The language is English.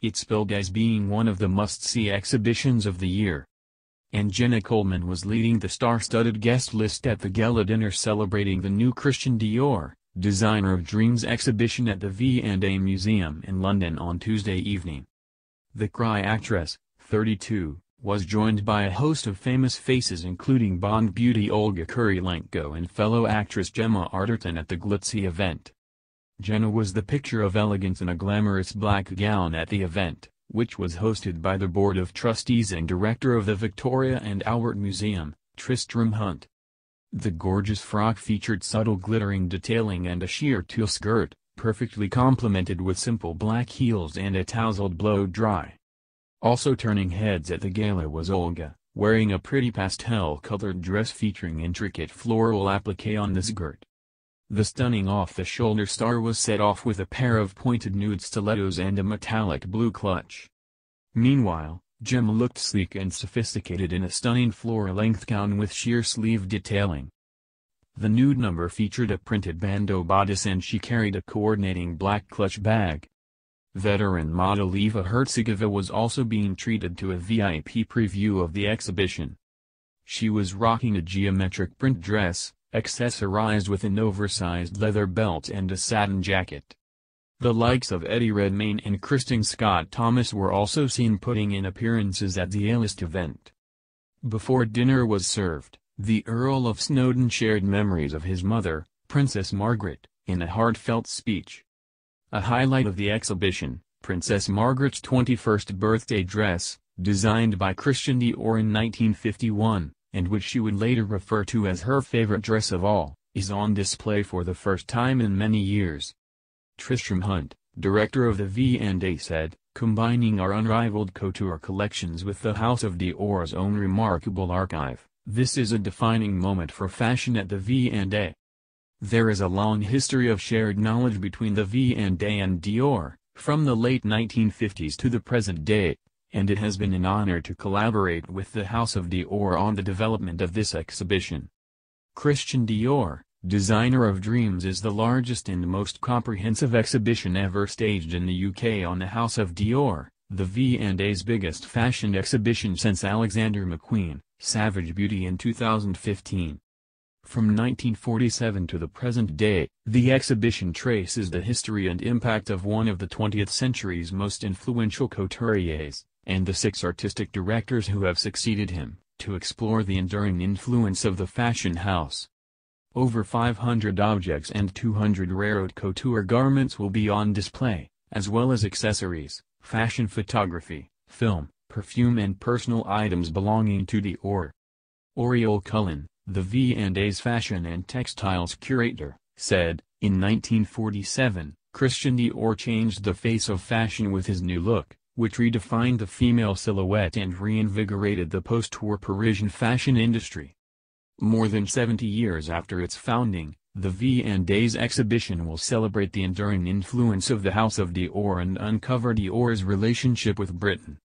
It's billed as being one of the must-see exhibitions of the year. And Jenna Coleman was leading the star-studded guest list at the gala dinner celebrating the new Christian Dior, Designer of Dreams exhibition at the V&A Museum in London on Tuesday evening. The Cry actress, 32, was joined by a host of famous faces including Bond beauty Olga Kurylenko and fellow actress Gemma Arterton at the glitzy event. Jenna was the picture of elegance in a glamorous black gown at the event, which was hosted by the Board of Trustees and director of the Victoria and Albert Museum, Tristram Hunt. The gorgeous frock featured subtle glittering detailing and a sheer tulle skirt, perfectly complemented with simple black heels and a tousled blow-dry. Also turning heads at the gala was Olga, wearing a pretty pastel-colored dress featuring intricate floral applique on the skirt. The stunning off-the-shoulder star was set off with a pair of pointed nude stilettos and a metallic blue clutch. Meanwhile, Gemma looked sleek and sophisticated in a stunning floor-length gown with sheer sleeve detailing. The nude number featured a printed bandeau bodice and she carried a coordinating black clutch bag. Veteran model Eva Herzegovina was also being treated to a VIP preview of the exhibition. She was rocking a geometric print dress, accessorized with an oversized leather belt and a satin jacket. The likes of Eddie Redmayne and Kristen Scott Thomas were also seen putting in appearances at the A-list event. Before dinner was served, the Earl of Snowdon shared memories of his mother, Princess Margaret, in a heartfelt speech. A highlight of the exhibition, Princess Margaret's 21st birthday dress, designed by Christian Dior in 1951, and which she would later refer to as her favorite dress of all, is on display for the first time in many years. Tristram Hunt, director of the V&A said, "Combining our unrivaled couture collections with the House of Dior's own remarkable archive, this is a defining moment for fashion at the V&A. There is a long history of shared knowledge between the V&A and Dior, from the late 1950s to the present day, and it has been an honor to collaborate with the House of Dior on the development of this exhibition." Christian Dior, Designer of Dreams is the largest and most comprehensive exhibition ever staged in the UK on the House of Dior, the V&A's biggest fashion exhibition since Alexander McQueen, Savage Beauty in 2015. From 1947 to the present day, the exhibition traces the history and impact of one of the 20th century's most influential couturiers, and the 6 artistic directors who have succeeded him, to explore the enduring influence of the fashion house. Over 500 objects and 200 rare haute couture garments will be on display, as well as accessories, fashion photography, film, perfume and personal items belonging to Dior. Oriole Cullen, the V&A's fashion and textiles curator, said, "In 1947, Christian Dior changed the face of fashion with his new look, which redefined the female silhouette and reinvigorated the post-war Parisian fashion industry." More than 70 years after its founding, the V&A's exhibition will celebrate the enduring influence of the House of Dior and uncover Dior's relationship with Britain.